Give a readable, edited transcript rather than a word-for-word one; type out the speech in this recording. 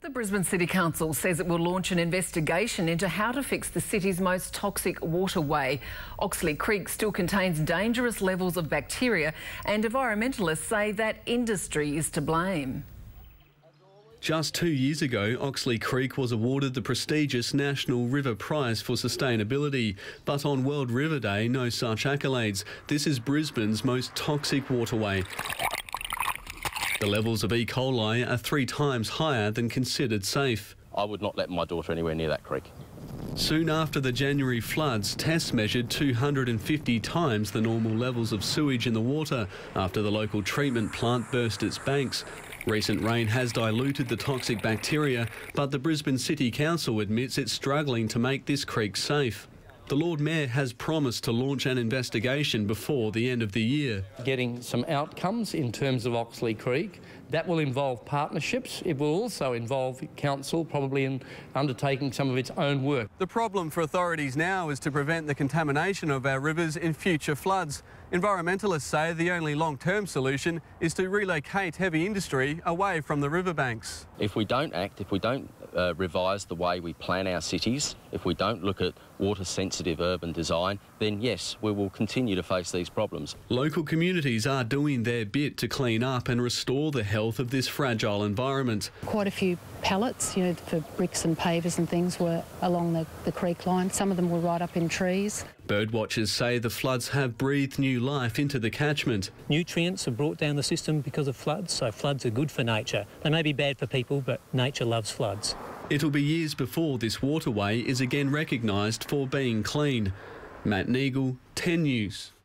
The Brisbane City Council says it will launch an investigation into how to fix the city's most toxic waterway. Oxley Creek still contains dangerous levels of bacteria, and environmentalists say that industry is to blame. Just 2 years ago, Oxley Creek was awarded the prestigious National River Prize for Sustainability. But on World River Day, no such accolades. This is Brisbane's most toxic waterway. The levels of E. coli are 3 times higher than considered safe. I would not let my daughter anywhere near that creek. Soon after the January floods, tests measured 250 times the normal levels of sewage in the water after the local treatment plant burst its banks. Recent rain has diluted the toxic bacteria, but the Brisbane City Council admits it's struggling to make this creek safe. The Lord Mayor has promised to launch an investigation before the end of the year. Getting some outcomes in terms of Oxley Creek. That will involve partnerships. It will also involve Council probably in undertaking some of its own work. The problem for authorities now is to prevent the contamination of our rivers in future floods. Environmentalists say the only long-term solution is to relocate heavy industry away from the riverbanks. If we don't act, if we don't revise the way we plan our cities, if we don't look at water-sensitive urban design, then yes, we will continue to face these problems. Local communities are doing their bit to clean up and restore the health of this fragile environment. Quite a few pallets, for bricks and pavers and things were along the creek line. Some of them were right up in trees. Birdwatchers say the floods have breathed new life into the catchment. Nutrients are brought down the system because of floods, so floods are good for nature. They may be bad for people, but nature loves floods. It'll be years before this waterway is again recognised for being clean. Matt Neagle, 10 News.